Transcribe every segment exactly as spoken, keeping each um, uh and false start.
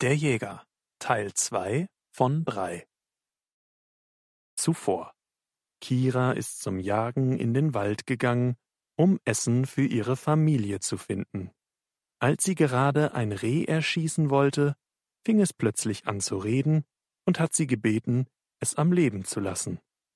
Der Jäger, Teil zwei von drei. Zuvor. Kira ist zum Jagen in den Wald gegangen, um Essen für ihre Familie zu finden. Als sie gerade ein Reh erschießen wollte, fing es plötzlich an zu reden und hat sie gebeten, es am Leben zu lassen.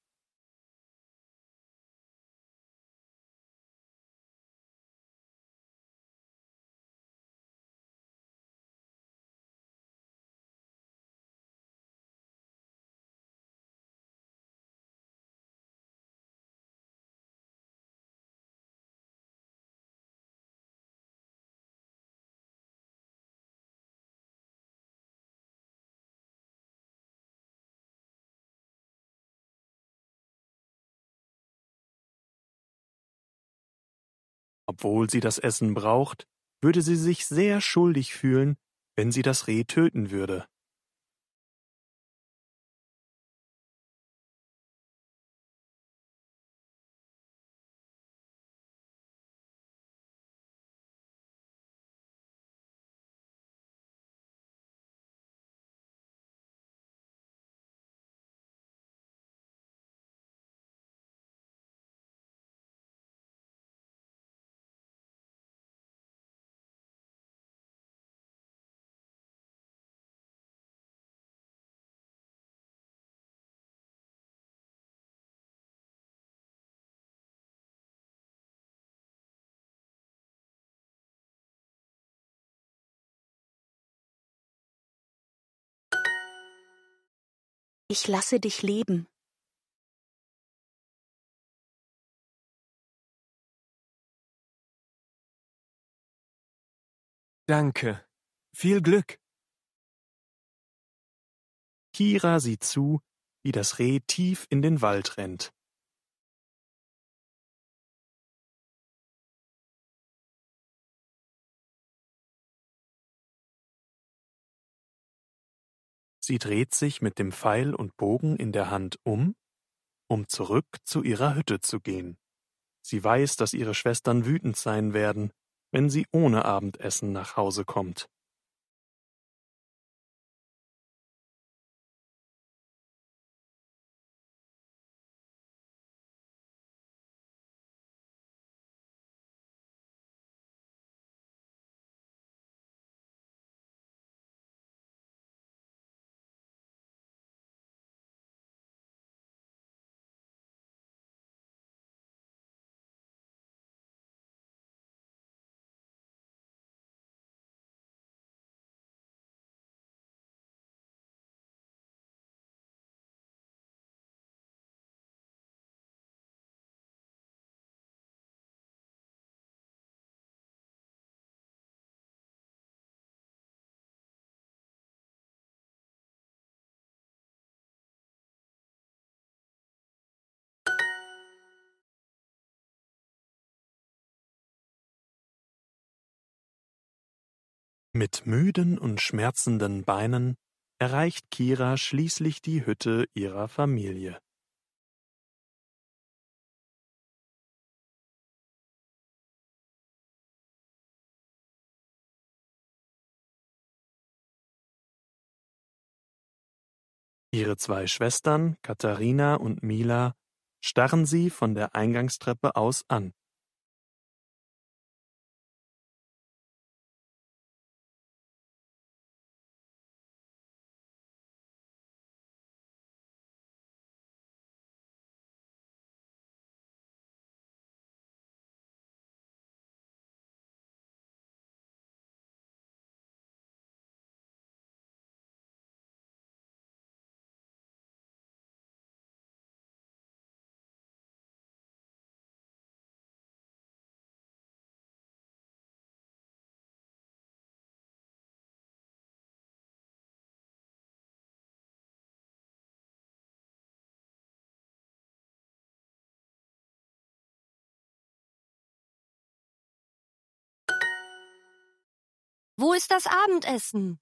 Obwohl sie das Essen braucht, würde sie sich sehr schuldig fühlen, wenn sie das Reh töten würde. Ich lasse dich leben. Danke. Viel Glück. Kira sieht zu, wie das Reh tief in den Wald rennt. Sie dreht sich mit dem Pfeil und Bogen in der Hand um, um zurück zu ihrer Hütte zu gehen. Sie weiß, dass ihre Schwestern wütend sein werden, wenn sie ohne Abendessen nach Hause kommt. Mit müden und schmerzenden Beinen erreicht Kira schließlich die Hütte ihrer Familie. Ihre zwei Schwestern, Katharina und Mila, starren sie von der Eingangstreppe aus an. Wo ist das Abendessen?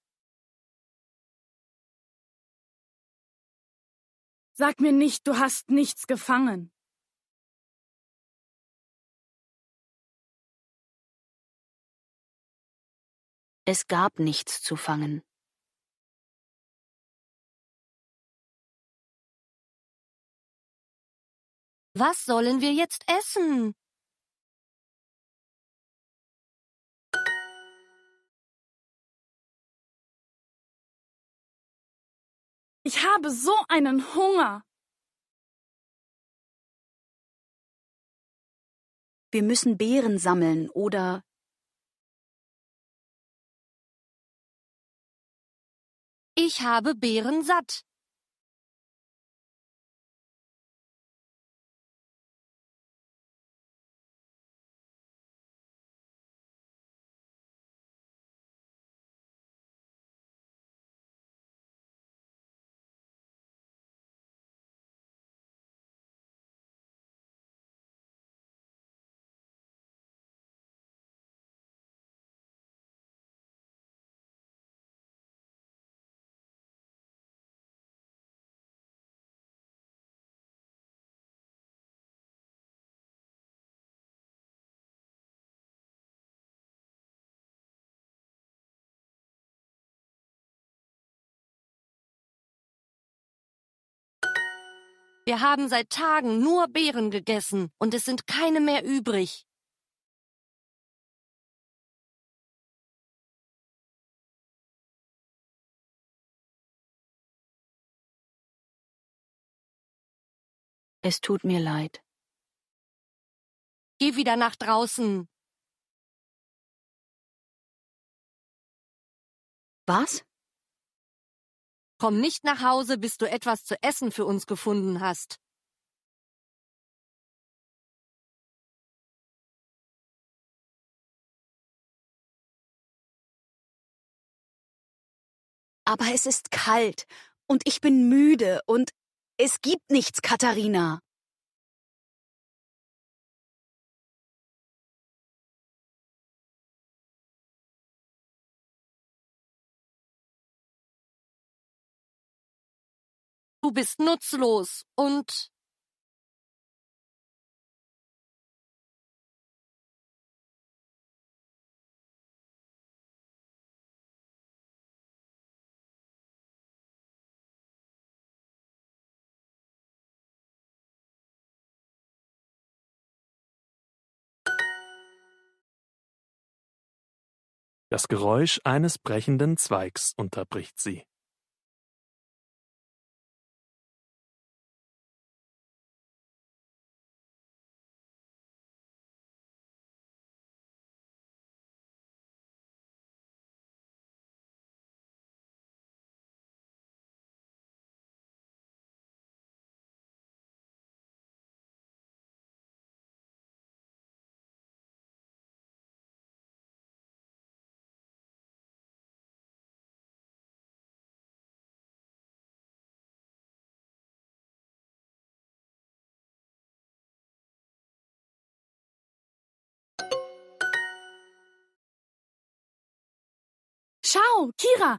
Sag mir nicht, du hast nichts gefangen. Es gab nichts zu fangen. Was sollen wir jetzt essen? Ich habe so einen Hunger. Wir müssen Beeren sammeln oder... Ich habe Beeren satt. Wir haben seit Tagen nur Beeren gegessen und es sind keine mehr übrig. Es tut mir leid. Geh wieder nach draußen. Was? Komm nicht nach Hause, bis du etwas zu essen für uns gefunden hast. Aber es ist kalt und ich bin müde und es gibt nichts, Katharina. Du bist nutzlos und... Das Geräusch eines brechenden Zweigs unterbricht sie. Schau, Kira!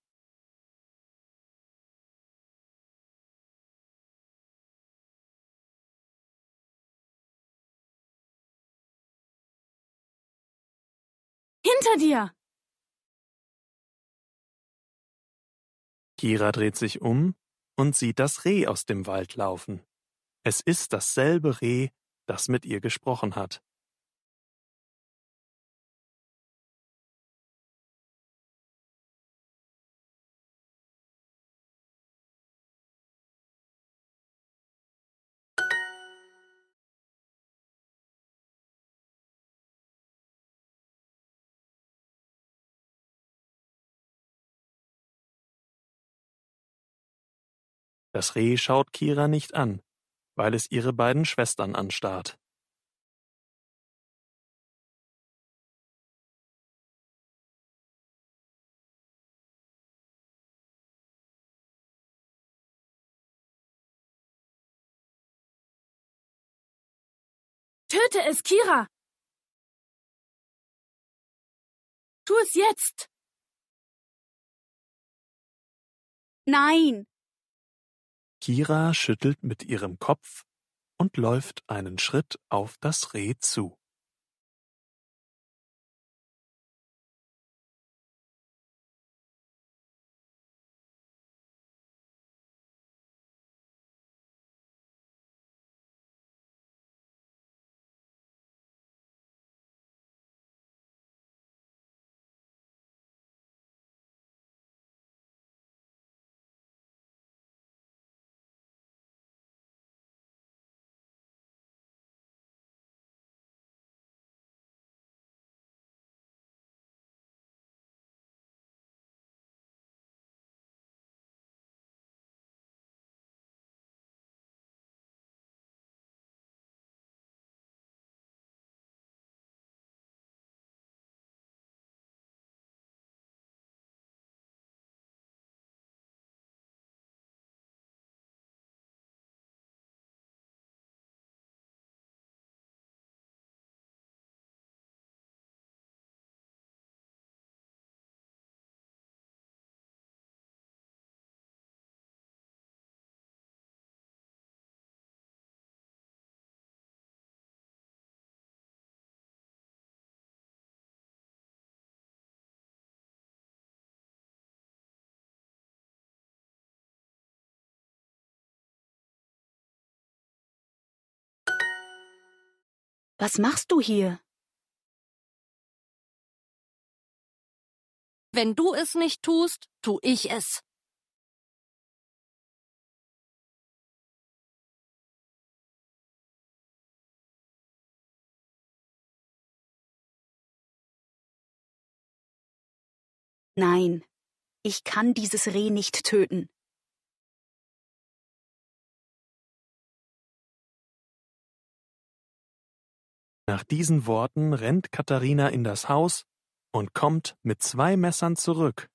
Hinter dir! Kira dreht sich um und sieht das Reh aus dem Wald laufen. Es ist dasselbe Reh, das mit ihr gesprochen hat. Das Reh schaut Kira nicht an, weil es ihre beiden Schwestern anstarrt. Töte es, Kira! Tu es jetzt! Nein! Kira schüttelt mit ihrem Kopf und läuft einen Schritt auf das Reh zu. Was machst du hier? Wenn du es nicht tust, tu ich es. Nein, ich kann dieses Reh nicht töten. Nach diesen Worten rennt Katharina in das Haus und kommt mit zwei Messern zurück.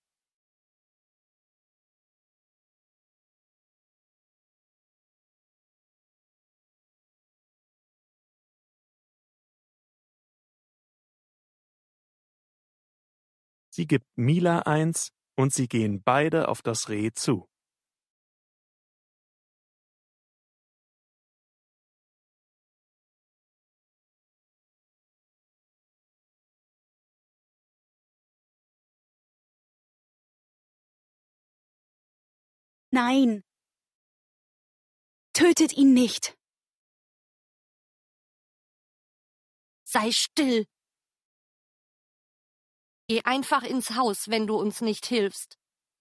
Sie gibt Mila eins und sie gehen beide auf das Reh zu. Nein! Tötet ihn nicht! Sei still. Geh einfach ins Haus, wenn du uns nicht hilfst.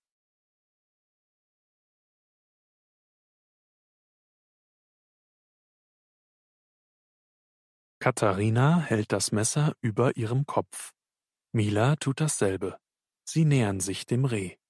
Katharina hält das Messer über ihrem Kopf. Mila tut dasselbe. Sie nähern sich dem Reh.